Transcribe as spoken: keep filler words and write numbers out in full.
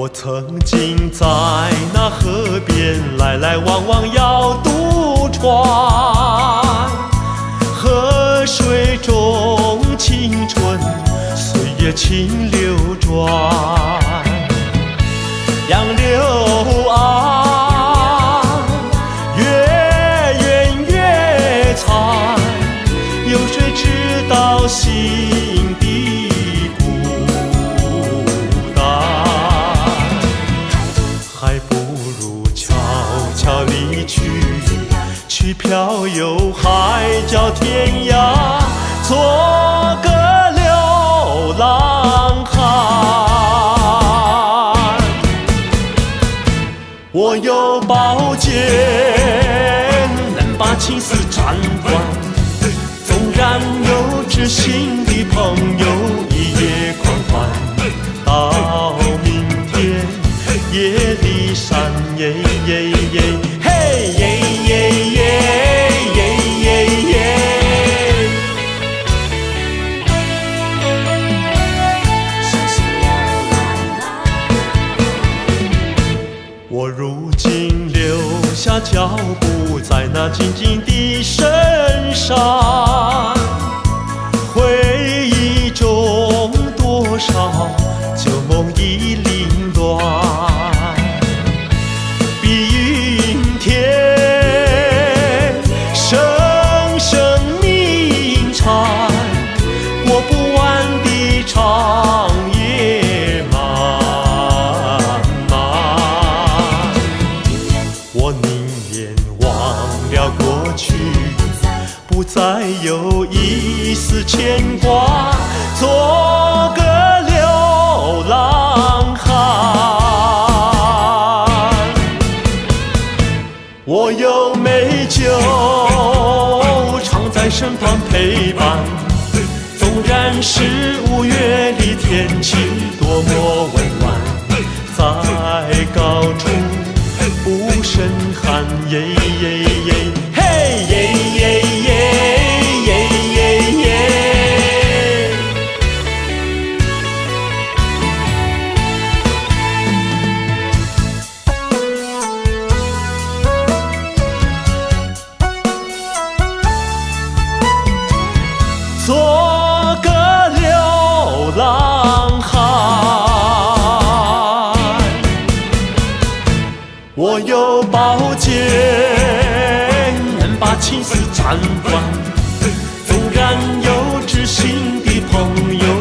曾经在那河边来来往往要渡船，河水中青春，岁月轻流转，杨柳岸越远越长，有谁知道心的孤单？还不如悄悄离去，去漂游海角天涯，做个流浪汉。我有宝剑，能把情丝斩断。纵然有知心的朋友，一夜狂欢，到明天夜里山耶耶耶，嘿耶耶耶耶耶耶。我如今留下脚步在那静静的深山，回忆中多少旧梦已凌乱，碧云天声声鸣蝉，过不完的长夜漫漫。我宁愿忘了过去，不再有一丝牵挂，做个流浪汉。我有美酒常在身旁陪伴，纵然是五月里天气多么温暖，在高处不胜寒耶耶耶，嘿耶耶耶耶耶耶。做个流浪汉，我有宝剑，能把情丝斩断。纵然有知心的朋友，